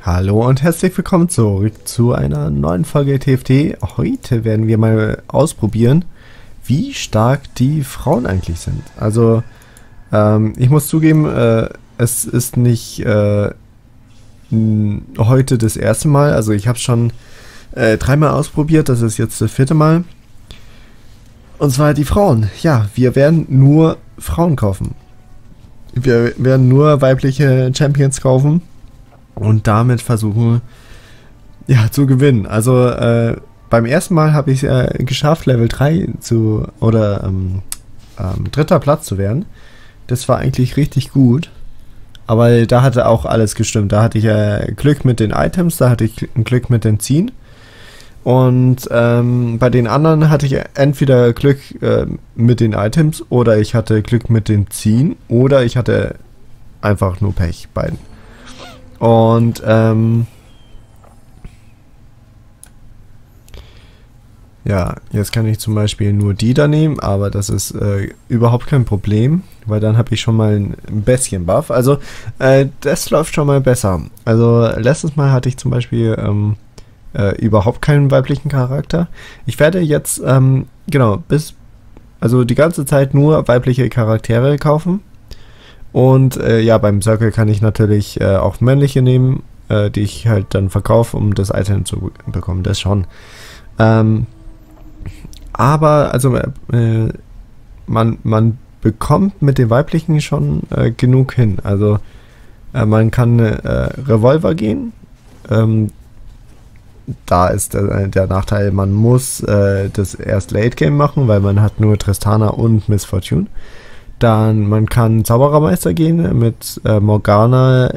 Hallo und herzlich willkommen zurück zu einer neuen Folge TFT. Heute werden wir mal ausprobieren, wie stark die Frauen eigentlich sind. Also, ich muss zugeben, es ist nicht heute das erste Mal. Also ich habe es schon dreimal ausprobiert, das ist jetzt das vierte Mal. Und zwar die Frauen. Ja, wir werden nur Frauen kaufen. Wir werden nur weibliche Champions kaufen. Und damit versuchen, ja, zu gewinnen. Also, beim ersten Mal habe ich es geschafft, Level 3 dritter Platz zu werden. Das war eigentlich richtig gut. Aber da hatte auch alles gestimmt. Da hatte ich Glück mit den Items, da hatte ich Glück mit den Ziehen. Und bei den anderen hatte ich entweder Glück mit den Items oder ich hatte Glück mit den Ziehen oder ich hatte einfach nur Pech, beiden. Und ja, jetzt kann ich zum Beispiel nur die da nehmen, aber das ist überhaupt kein Problem, weil dann habe ich schon mal ein bisschen Buff. Also das läuft schon mal besser. Also letztes Mal hatte ich zum Beispiel überhaupt keinen weiblichen Charakter. Ich werde jetzt, genau, also die ganze Zeit nur weibliche Charaktere kaufen. Und ja, beim Circle kann ich natürlich auch männliche nehmen, die ich halt dann verkaufe, um das Item zu bekommen. Das schon. Aber, also, man bekommt mit den weiblichen schon genug hin. Also, man kann Revolver gehen. Da ist der Nachteil, man muss das erst Late Game machen, weil man hat nur Tristana und Miss Fortune. Dann, man kann Zauberermeister gehen mit Morgana,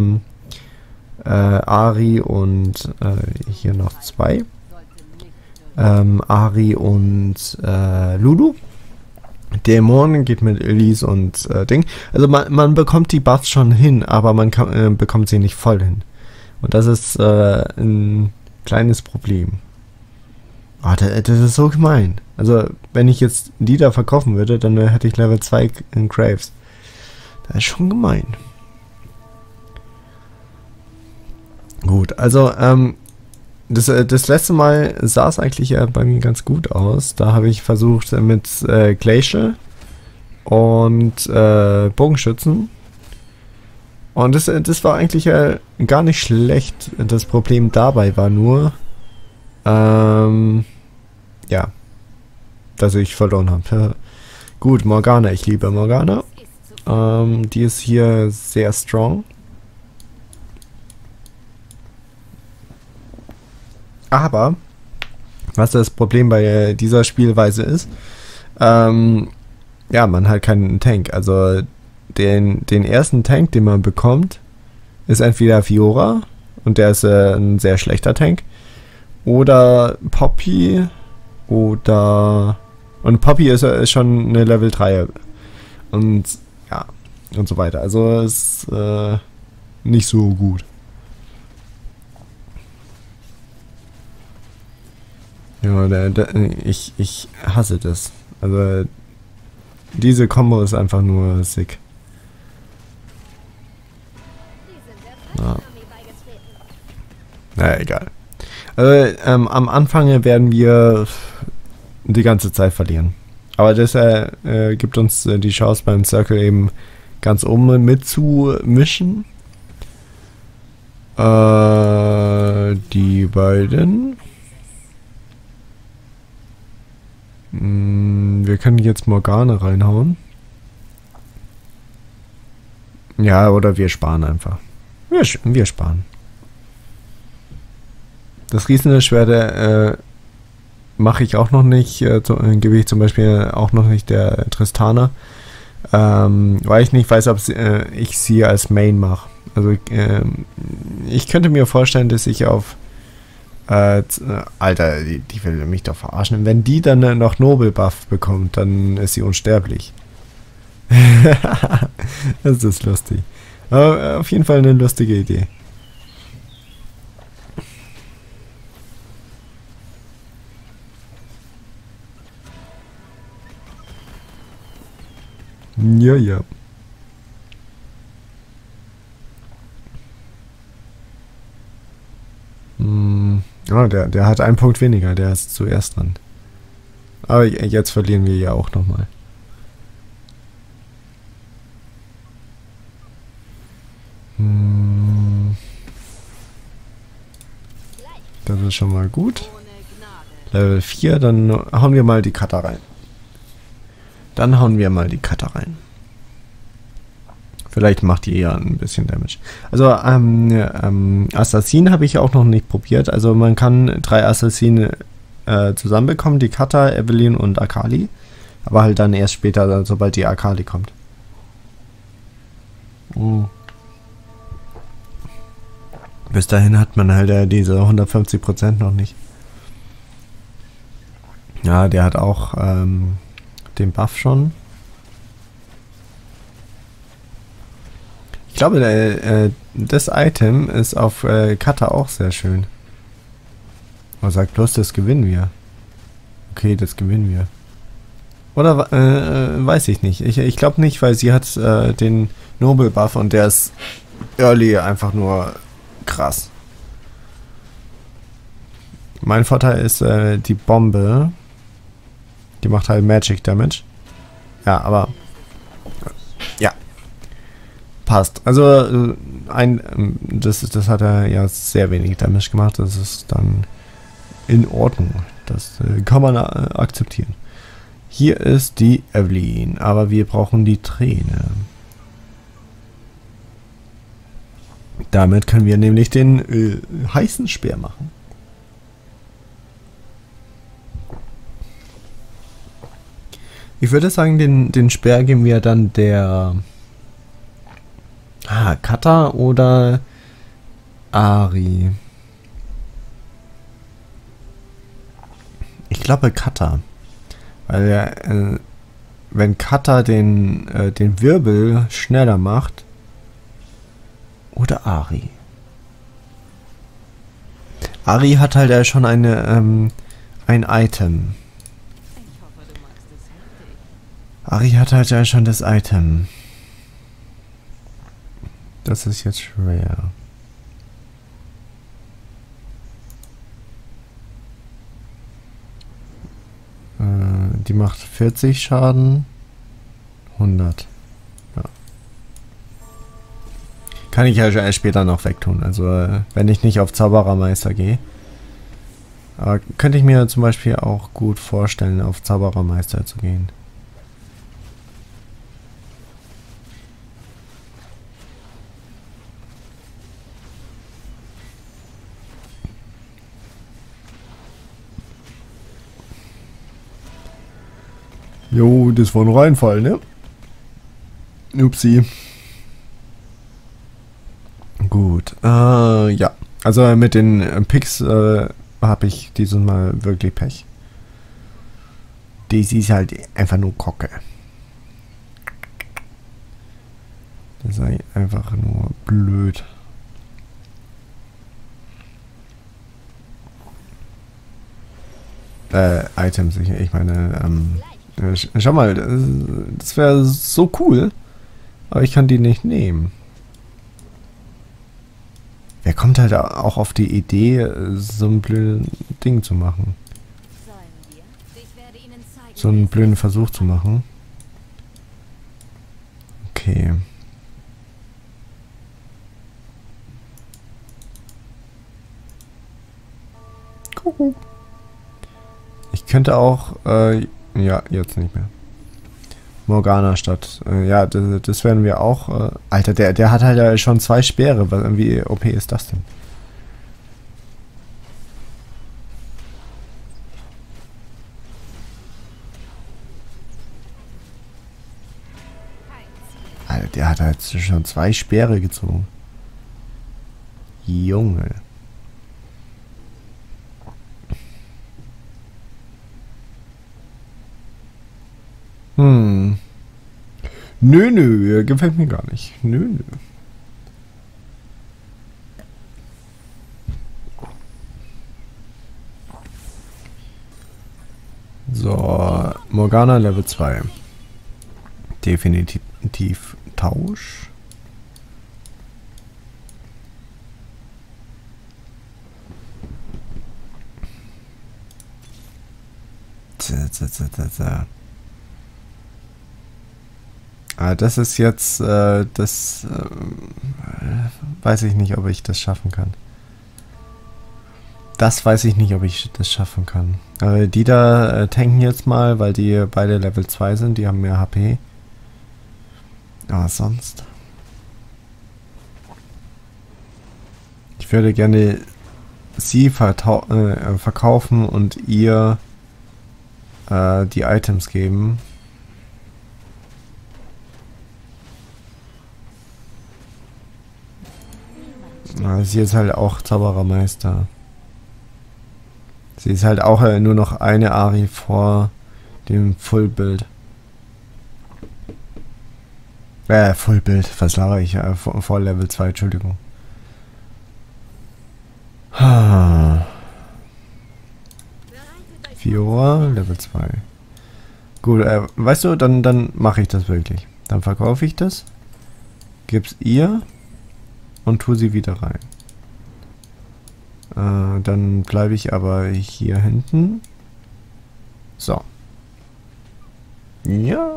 Ari und hier noch zwei. Ari und Lulu. Dämon geht mit Elise und Ding. Also man bekommt die Buffs schon hin, aber man bekommt sie nicht voll hin. Und das ist ein kleines Problem. Oh, das ist so gemein. Also, wenn ich jetzt die da verkaufen würde, dann hätte ich Level 2 in Graves. Das ist schon gemein. Gut, also, das letzte Mal sah es eigentlich bei mir ganz gut aus. Da habe ich versucht mit Glacial und Bogenschützen. Und das war eigentlich gar nicht schlecht. Das Problem dabei war nur, ja, dass ich verloren habe. Gut, Morgana, ich liebe Morgana. Die ist hier sehr strong. Aber, was das Problem bei dieser Spielweise ist, ja, man hat keinen Tank. Also, den ersten Tank, den man bekommt, ist entweder Fiora, und der ist ein sehr schlechter Tank, oder Poppy, oder... Und Poppy ist schon eine Level 3. Und ja, und so weiter. Also ist nicht so gut. Ja, ich hasse das. Also diese Combo ist einfach nur sick. Ja. Naja, egal. Also, am Anfang werden wir die ganze Zeit verlieren. Aber das gibt uns die Chance beim Circle eben ganz oben mitzumischen. Die beiden. Wir können jetzt Morgana reinhauen. Ja, oder wir sparen einfach. Wir sparen. Das Riesenschwert mache ich auch noch nicht. Gebe ich zum Beispiel auch noch nicht der Tristana. Weil ich nicht weiß, ob ich sie als Main mache. Also ich könnte mir vorstellen, dass ich auf Alter, die will mich doch verarschen. Wenn die dann noch Nobel-Buff bekommt, dann ist sie unsterblich. Das ist lustig. Aber auf jeden Fall eine lustige Idee. Ja, ja. Oh, der hat einen Punkt weniger, der ist zuerst dran. Aber jetzt verlieren wir ja auch nochmal. Das ist schon mal gut. Level 4, dann hauen wir mal die Cutter rein. Vielleicht macht die ja ein bisschen Damage. Also, Assassin habe ich auch noch nicht probiert. Also, man kann 3 Assassine zusammenbekommen. Die Cutter, Evelyn und Akali. Aber halt dann erst später, sobald die Akali kommt. Bis dahin hat man halt diese 150% noch nicht. Ja, der hat auch den Buff schon. Ich glaube, das Item ist auf Cutter auch sehr schön. Man sagt bloß, das gewinnen wir. Okay, das gewinnen wir. Oder weiß ich nicht. Ich glaube nicht, weil sie hat den Noble Buff und der ist early einfach nur krass. Mein Vorteil ist die Bombe. Die macht halt Magic Damage. Ja, aber ja. Passt. Also das hat er ja sehr wenig Damage gemacht. Das ist dann in Ordnung. Das kann man akzeptieren. Hier ist die Evelyn, aber wir brauchen die Träne. Damit können wir nämlich den heißen Speer machen. Ich würde sagen, den Speer geben wir dann der Cutter oder Ari. Ich glaube Cutter. Weil wenn Cutter den Wirbel schneller macht. Oder Ari. Ari hat halt schon ein Item. Ari hat halt ja schon das Item. Das ist jetzt schwer. Die macht 40 Schaden. 100. Ja. Kann ich ja später noch wegtun. Also wenn ich nicht auf Zauberermeister gehe. Aber könnte ich mir zum Beispiel auch gut vorstellen, auf Zauberermeister zu gehen. Jo, das war ein Reinfall, ne? Upsi. Gut. Ja. Also mit den Picks habe ich dieses Mal wirklich Pech. Das ist halt einfach nur Kocke. Das ist einfach nur blöd. Items, ich meine, schau mal, das wäre so cool, aber ich kann die nicht nehmen. Wer kommt halt auch auf die Idee, so ein blödes Ding zu machen? So einen blöden Versuch zu machen. Okay. Kuckuck. Ich könnte auch, ja, jetzt nicht mehr. Morgana statt. Ja, das werden wir auch. Alter, der hat halt ja schon 2 Speere. Wie OP ist das denn? Alter, der hat halt schon 2 Speere gezogen. Junge. Nö, gefällt mir gar nicht. Nö. So, Morgana Level 2. Definitiv Tausch. Das ist jetzt, weiß ich nicht, ob ich das schaffen kann. Das weiß ich nicht, ob ich das schaffen kann. Die da tanken jetzt mal, weil die beide Level 2 sind, die haben mehr HP. Aber sonst... Ich würde gerne sie verkaufen und ihr die Items geben. Sie ist halt auch Zauberermeister. Sie ist halt auch nur noch eine Ari vor dem Fullbild. Fullbild, was laber ich? Vor Level 2, Entschuldigung. Fiora, Level 2. Gut, weißt du, dann mache ich das wirklich. Dann verkaufe ich das, gib's ihr und tue sie wieder rein. Dann bleibe ich aber hier hinten. So. Ja.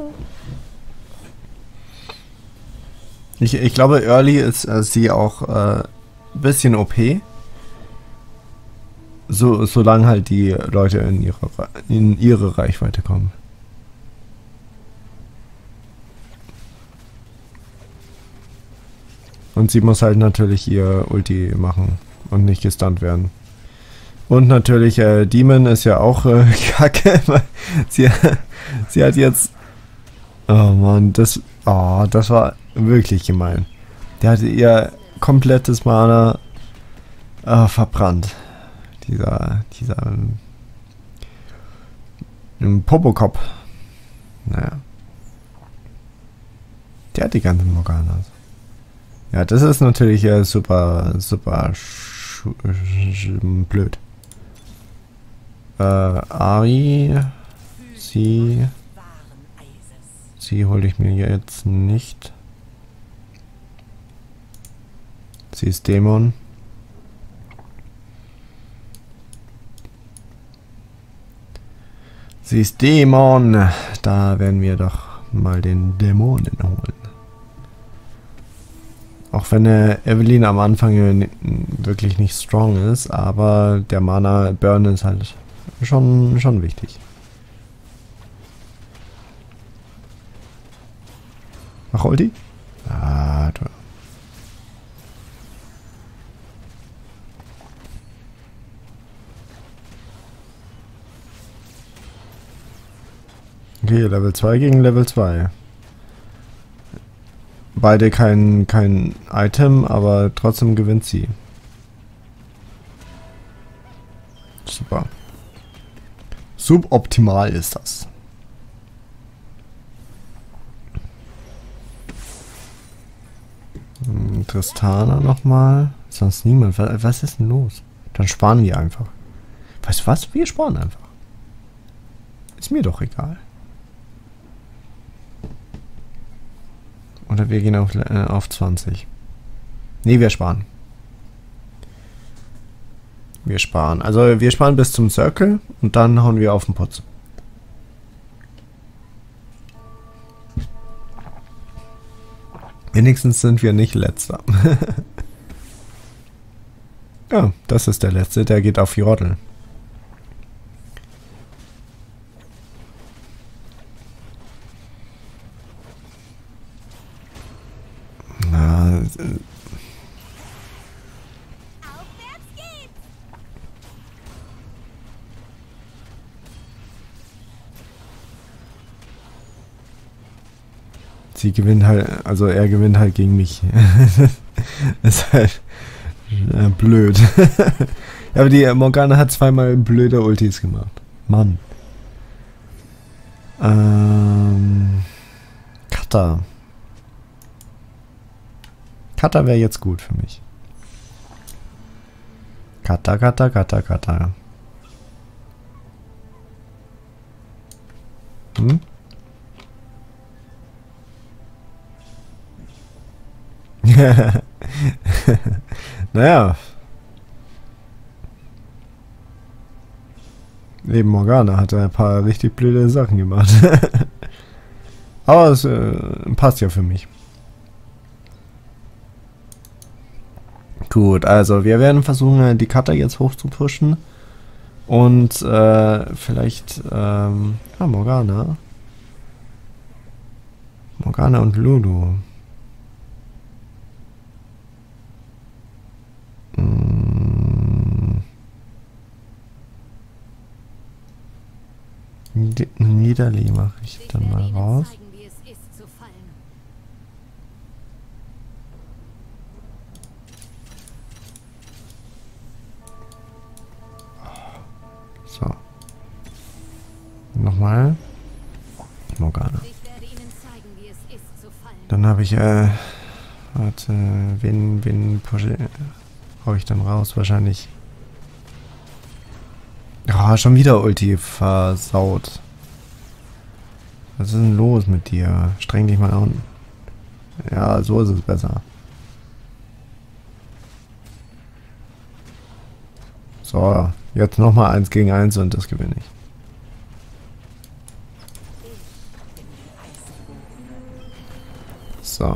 Ich glaube, Early ist sie auch ein bisschen OP. Solange halt die Leute in ihre Reichweite kommen. Und sie muss halt natürlich ihr Ulti machen und nicht gestunt werden. Und natürlich, Demon ist ja auch kacke. sie hat jetzt... Oh Mann, das war wirklich gemein. Der hatte ihr komplettes Mana verbrannt. Dieser Popokop. Naja. Der hat die ganzen Morganas. Ja, das ist natürlich super blöd. Ari, sie hole ich mir jetzt nicht. Sie ist Dämon. Sie ist Dämon. Da werden wir doch mal den Dämonen holen. Auch wenn Evelyn am Anfang wirklich nicht strong ist, aber der Mana Burn ist halt schon wichtig. Mach Ulti? Ah, toll. Okay, Level 2 gegen Level 2. Beide kein Item, aber trotzdem gewinnt sie. Super. Suboptimal ist das. Tristana nochmal. Sonst niemand. Was ist denn los? Dann sparen wir einfach. Weißt du was? Wir sparen einfach. Ist mir doch egal. Oder wir gehen auf 20. Nee, wir sparen. Wir sparen. Also wir sparen bis zum Circle und dann hauen wir auf den Putz. Wenigstens sind wir nicht letzter. Ja, das ist der letzte. Der geht auf Jordel. Sie gewinnt halt, also er gewinnt halt gegen mich. Ist halt blöd. Ja, aber die Morgana hat zweimal blöde Ultis gemacht. Mann. Kata. Kata wäre jetzt gut für mich. Kata. Hm? Naja. Eben Morgana hat ein paar richtig blöde Sachen gemacht. Aber es passt ja für mich. Gut, also wir werden versuchen, die Cutter jetzt hoch zu pushen. Und vielleicht, Morgana. Morgana und Lulu. Niederli mache ich dann mal raus. So. Nochmal. Morgana. Dann habe ich, warte, wen hau ich dann raus? Wahrscheinlich. Oh, schon wieder Ulti versaut. Was ist denn los mit dir? Streng dich mal an. Ja, so ist es besser. So, jetzt nochmal 1 gegen 1 und das gewinne ich. So.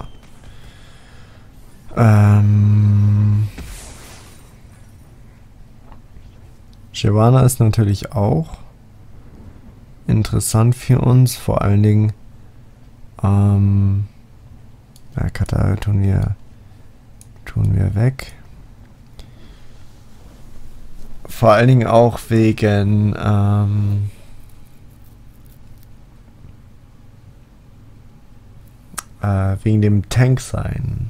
Shyvana ist natürlich auch interessant für uns, vor allen Dingen ja, Kata tun wir weg. Vor allen Dingen auch wegen wegen dem Tank sein.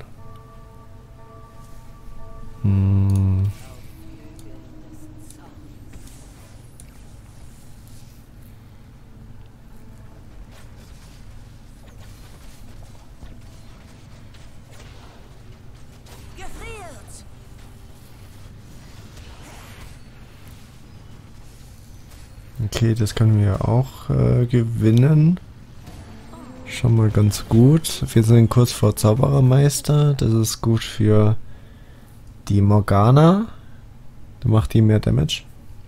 Okay, das können wir auch gewinnen. Schon mal ganz gut. Wir sind kurz vor Zauberermeister. Das ist gut für die Morgana. Da macht die mehr Damage.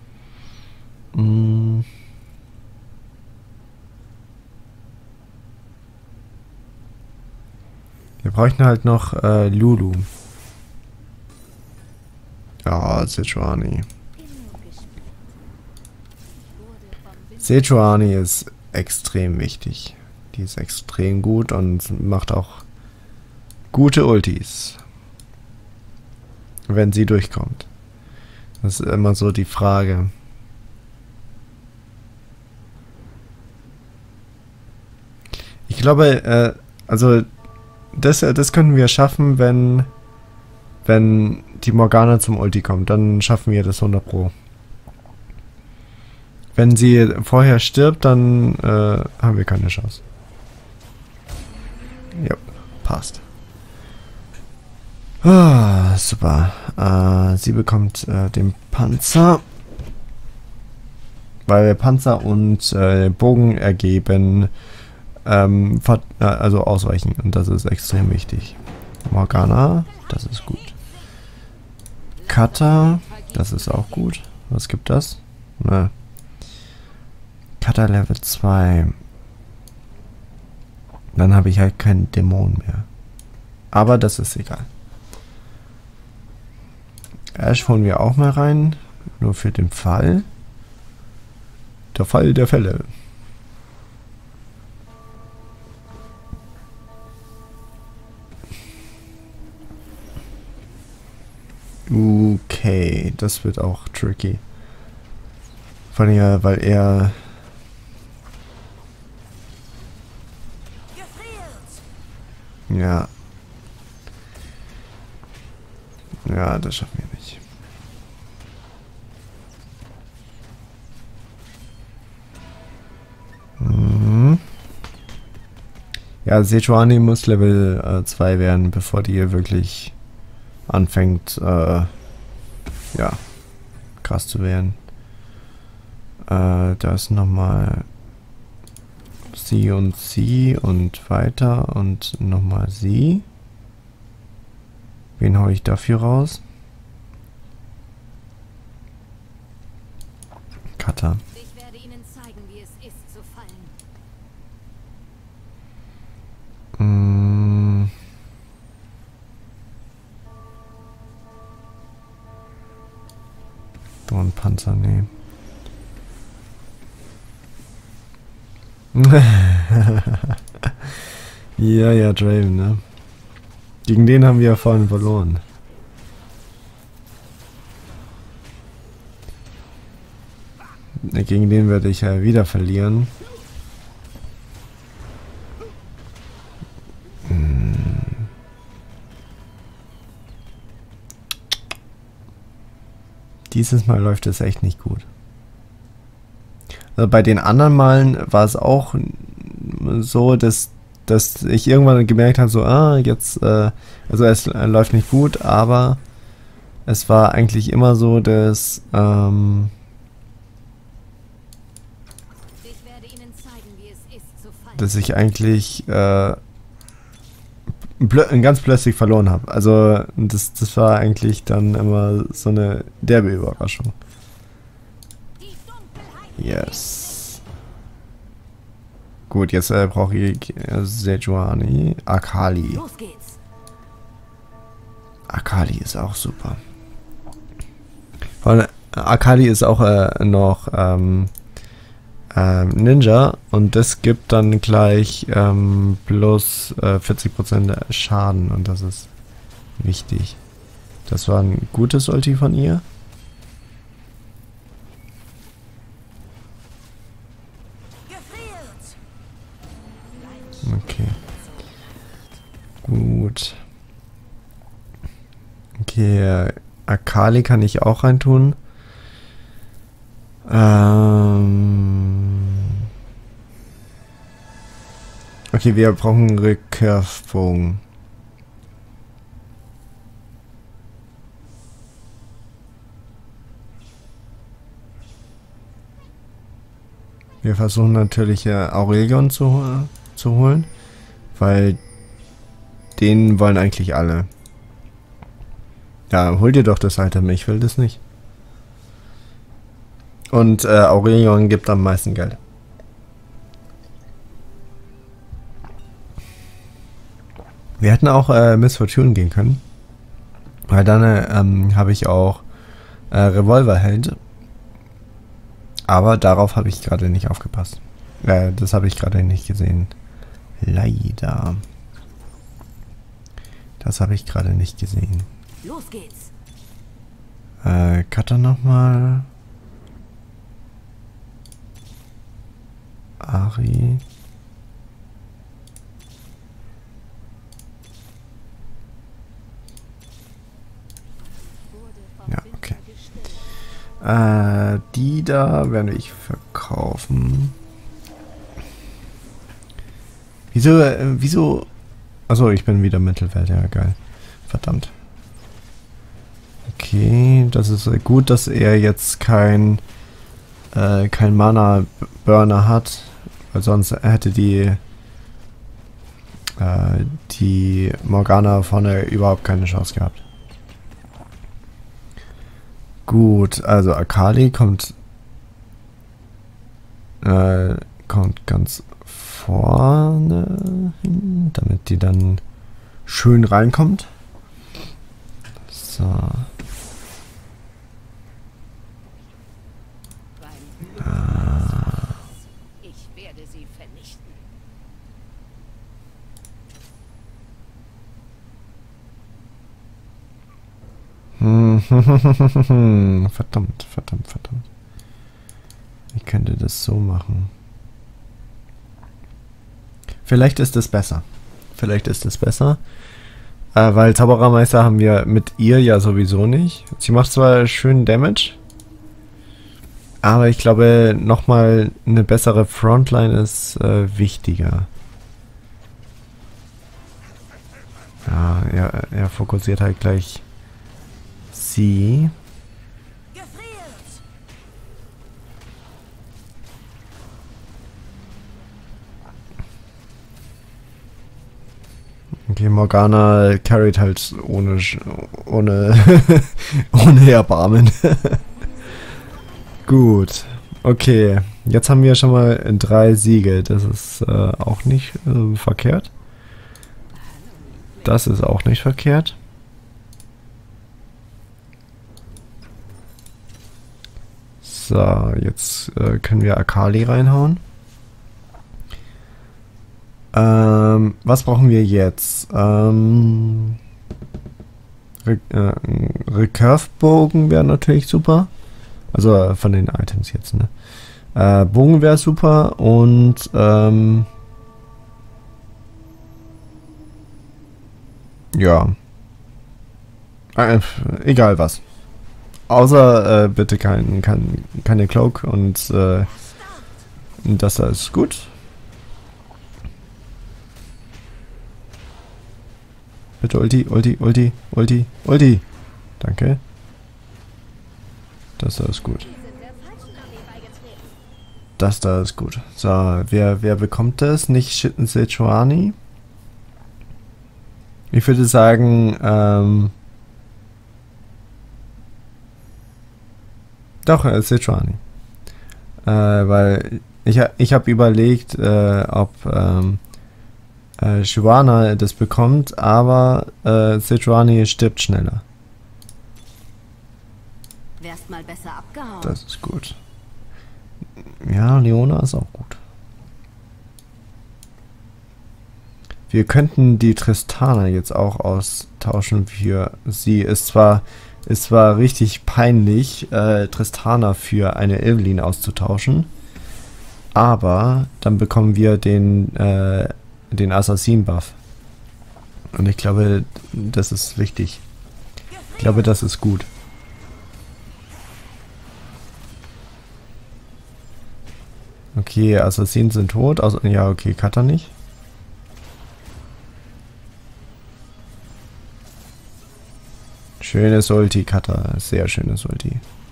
Wir bräuchten halt noch Lulu. Ja, Sejuani. Sejuani ist extrem wichtig. Die ist extrem gut und macht auch gute Ultis. Wenn sie durchkommt. Das ist immer so die Frage. Ich glaube, also das können wir schaffen, wenn die Morgana zum Ulti kommt. Dann schaffen wir das 100 Pro. Wenn sie vorher stirbt, dann haben wir keine Chance. Ja, passt. Ah, super. Sie bekommt den Panzer. Weil Panzer und Bogen ergeben also ausweichen. Und das ist extrem wichtig. Morgana, das ist gut. Kata, das ist auch gut. Was gibt das? Na. Kata Level 2. Dann habe ich halt keinen Dämon mehr. Aber das ist egal. Ash holen wir auch mal rein. Nur für den Fall. Der Fall der Fälle. Okay, das wird auch tricky. Vor allem, weil er... Ja. Ja, das schaffen wir nicht. Ja, Sejuani muss Level 2 werden, bevor die hier wirklich anfängt, ja, krass zu werden. Da ist nochmal sie und weiter und nochmal sie. Wen hau ich dafür raus? Kata. Ja, ja, Draven, ne? Gegen den haben wir ja vorhin verloren. Gegen den werde ich ja wieder verlieren. Dieses Mal läuft es echt nicht gut. Also bei den anderen Malen war es auch so, dass ich irgendwann gemerkt habe, so, jetzt, also es läuft nicht gut, aber es war eigentlich immer so, dass, dass ich eigentlich ganz plötzlich verloren habe. Also das war eigentlich dann immer so eine derbe Überraschung. Yes. Gut, jetzt brauche ich Sejuani. Akali. Akali ist auch super. Vor allem, Akali ist auch noch Ninja und das gibt dann gleich plus 40% Schaden und das ist wichtig. Das war ein gutes Ulti von ihr. Okay. Gut. Okay, Akali kann ich auch reintun. Okay, wir brauchen einen Rückkehrbogen. Wir versuchen natürlich Aurelion zu holen, weil den wollen eigentlich alle. Ja, hol dir doch das Item, ich will das nicht. Und Aurelion gibt am meisten Geld. Wir hätten auch Miss Fortune gehen können. Weil dann habe ich auch Revolverheld. Aber darauf habe ich gerade nicht aufgepasst. Das habe ich gerade nicht gesehen. Leider. Das habe ich gerade nicht gesehen. Los geht's. Cutter nochmal. Ari. Ja, okay. Die da werde ich verkaufen. Wieso? Achso, ich bin wieder Mittelwelt, ja geil. Verdammt. Okay, das ist gut, dass er jetzt kein Mana-Burner hat, weil sonst hätte die Morgana vorne überhaupt keine Chance gehabt. Gut, also Akali kommt ganz vorne hin, damit die dann schön reinkommt. So. Ich werde sie vernichten. Verdammt. Ich könnte das so machen. Vielleicht ist es besser. Weil Zauberermeister haben wir mit ihr ja sowieso nicht. Sie macht zwar schön Damage, aber ich glaube, nochmal eine bessere Frontline ist wichtiger. Ja, er fokussiert halt gleich sie. Okay, Morgana carried halt ohne ohne Erbarmen. Gut. Okay, jetzt haben wir schon mal 3 Siege. Das ist auch nicht verkehrt. Das ist auch nicht verkehrt. So, jetzt können wir Akali reinhauen. Was brauchen wir jetzt? Recurve-Bogen wäre natürlich super. Also von den Items jetzt, ne? Bogen wäre super und ja. Egal was. Außer bitte keine Cloak und das da ist gut. Bitte Ulti, Ulti, Ulti, Ulti, Ulti. Danke. Das da ist gut. Das da ist gut. So, wer bekommt das? Nicht Sejuani? Ich würde sagen, doch, Sejuani. Weil ich habe überlegt, ob Shyvana das bekommt, aber Sejuani stirbt schneller. Wärst mal besser abgehauen. Das ist gut. Ja, Leona ist auch gut. Wir könnten die Tristana jetzt auch austauschen für sie. Ist zwar richtig peinlich, Tristana für eine Evelyn auszutauschen, aber dann bekommen wir den Assassin-Buff. Und ich glaube, das ist wichtig. Ich glaube, das ist gut. Okay, Assassinen sind tot. Ja, okay, Cutter nicht. Schönes Ulti, Cutter. Sehr schönes Ulti.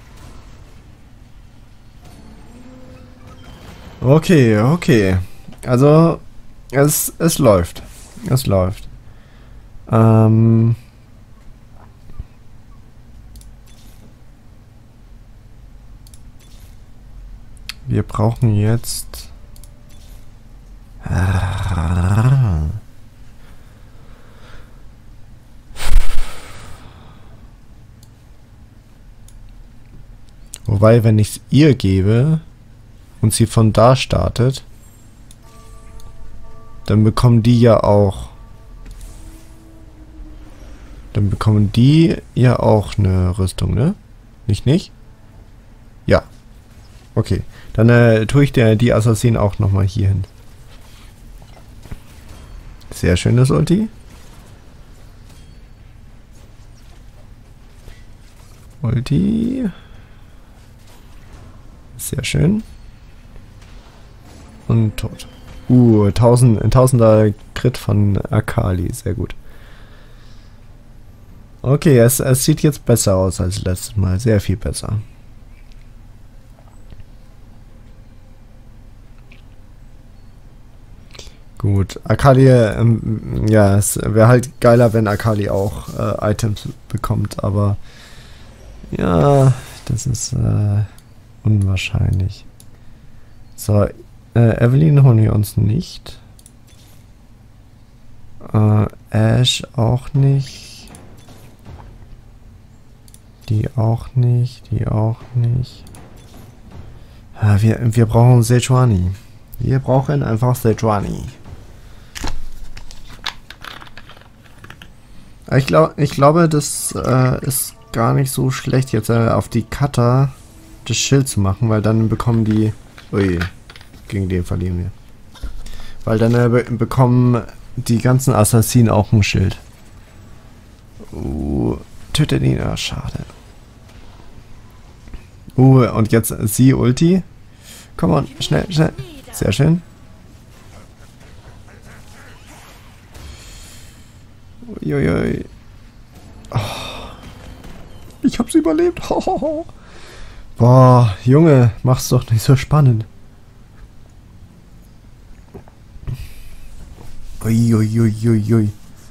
Okay, okay. Also, es läuft. Es läuft. Wir brauchen jetzt... Wobei, wenn ich es ihr gebe und sie von da startet, dann bekommen die ja auch... Dann bekommen die ja auch eine Rüstung, ne? Nicht? Ja. Okay. Dann tue ich die Assassin auch nochmal hier hin. Sehr schönes Ulti. Ulti. Sehr schön. Und tot. 1000er Crit von Akali. Sehr gut. Okay, es sieht jetzt besser aus als letztes Mal. Sehr viel besser. Gut, Akali, ja, es wäre halt geiler, wenn Akali auch Items bekommt, aber ja, das ist unwahrscheinlich. So, Evelyn holen wir uns nicht. Ash auch nicht. Die auch nicht, die auch nicht. Ja, wir brauchen Sejuani. Wir brauchen einfach Sejuani. Ich glaube, das ist gar nicht so schlecht, jetzt auf die Cutter das Schild zu machen, weil dann bekommen die... Ui, gegen den verlieren wir. Weil dann bekommen die ganzen Assassinen auch ein Schild. Tötet ihn, ah, schade. Und jetzt sie Ulti. Komm on, schnell, schnell. Sehr schön. Uiuiui. Oh. Ich hab's überlebt. Boah, Junge, mach's doch nicht so spannend. Uiuiuiui.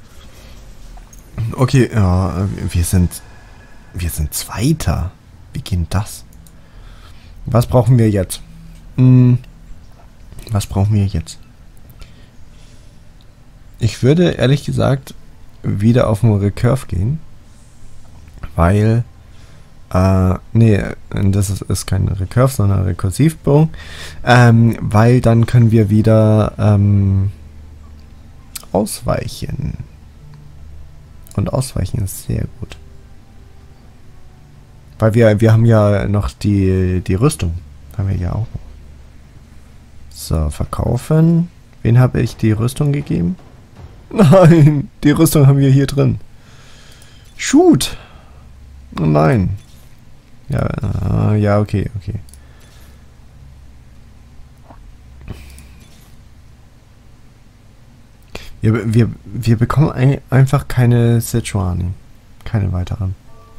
Okay, ja, wir sind Zweiter. Wie geht denn das? Was brauchen wir jetzt? Was brauchen wir jetzt? Ich würde ehrlich gesagt wieder auf den Recurve gehen. Weil, nee, das ist kein Recurve, sondern Rekursivbogen. Weil dann können wir wieder, ausweichen. Und ausweichen ist sehr gut. Weil wir haben ja noch die Rüstung. Haben wir ja auch noch. So, verkaufen. Wen habe ich die Rüstung gegeben? Nein, die Rüstung haben wir hier drin. Shoot! Oh nein. Ja, ja, okay. Wir bekommen einfach keine Sejuani. Keine weiteren.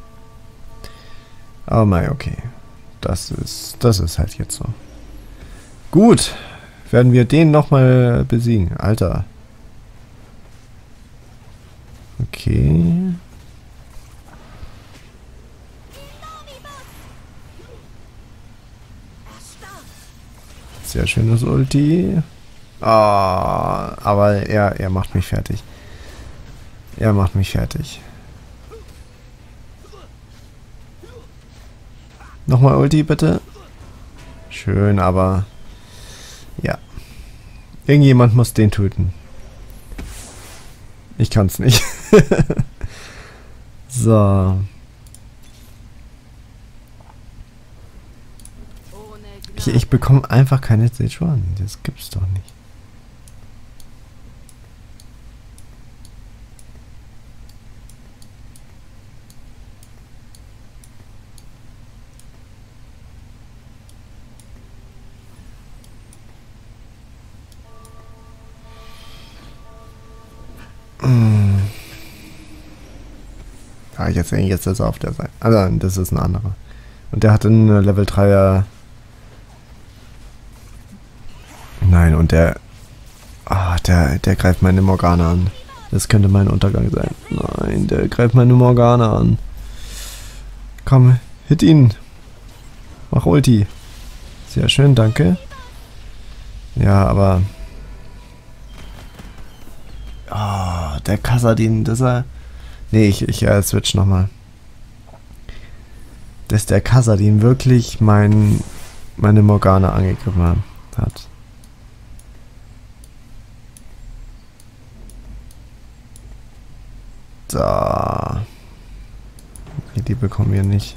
Oh mein, okay. Das ist halt jetzt so. Gut. Werden wir den nochmal besiegen. Alter. Okay. Sehr schönes Ulti. Ah, aber er macht mich fertig. Er macht mich fertig. Nochmal Ulti, bitte. Schön, aber... Ja. Irgendjemand muss den töten. Ich kann's nicht. So. Ich bekomme einfach keine Sejuani. Das gibt's doch nicht. Ah, jetzt ist er auf der Seite. Also, das ist ein anderer. Und der hat einen Level 3er. Nein, und der greift meine Morgana an. Das könnte mein Untergang sein. Nein, der greift meine Morgana an. Komm, hit ihn. Mach Ulti. Sehr schön, danke. Ja, aber... Oh, der Kassadin, das er... Nee, ich switch nochmal. Dass der Kassadin wirklich meine Morgana angegriffen hat. Da. Okay, die bekommen wir nicht.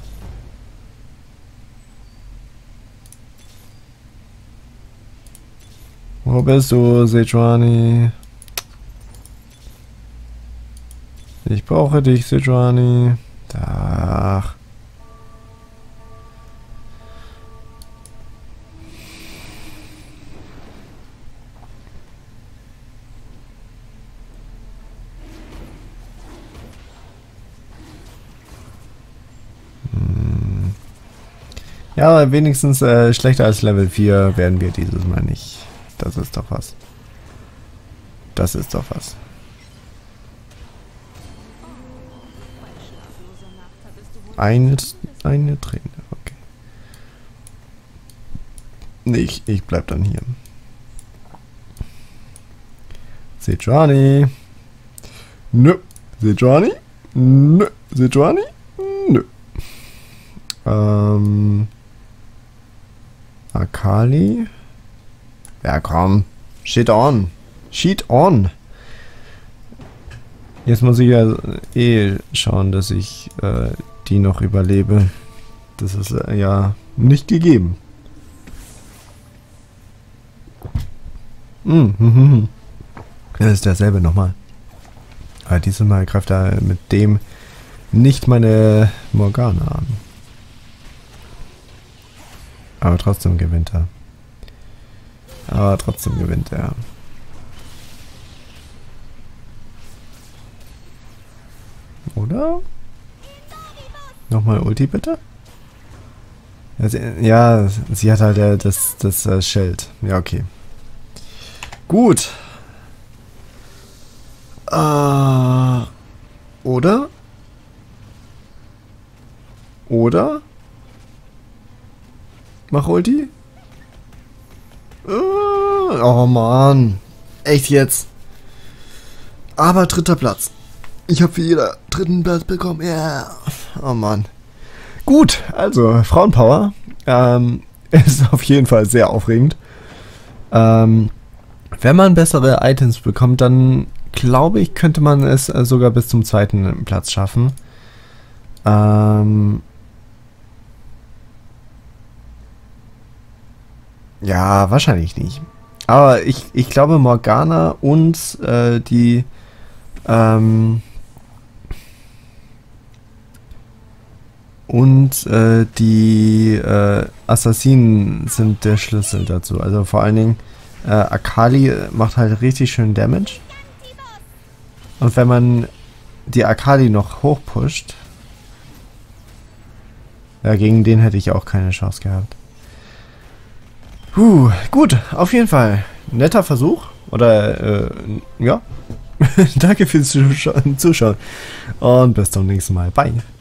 Wo bist du, Sejuani? Ich brauche dich, Sejuani. Ach. Ja, aber wenigstens schlechter als Level 4 werden wir dieses Mal nicht. Das ist doch was. Das ist doch was. Eine Träne, okay. Nee, ich bleib dann hier. Sejuani. Nö. Sejuani. Nö. Sejuani. Nö. Akali. Ja, komm. Shit on. Shit on. Jetzt muss ich ja schauen, dass ich die noch überlebe. Das ist ja nicht gegeben. Das ist derselbe nochmal. Aber dieses Mal greift er mit dem nicht meine Morgana an. Aber trotzdem gewinnt er. Oder? Nochmal Ulti, bitte? Ja, sie hat halt das Schild. Ja, okay. Gut. Oder? Mach Ulti? Oh Mann. Echt jetzt? Aber 3. Platz. Ich habe für jeder 3. Platz bekommen. Ja. Yeah. Oh Mann. Gut, also Frauenpower ist auf jeden Fall sehr aufregend. Wenn man bessere Items bekommt, dann glaube ich, könnte man es sogar bis zum zweiten Platz schaffen. Ja, wahrscheinlich nicht. Aber ich glaube, Morgana und die Assassinen sind der Schlüssel dazu. Also vor allen Dingen Akali macht halt richtig schön Damage. Und wenn man die Akali noch hochpusht, ja, gegen den hätte ich auch keine Chance gehabt. Gut, auf jeden Fall. Netter Versuch. Oder, ja. Danke fürs Zuschauen. Und bis zum nächsten Mal. Bye.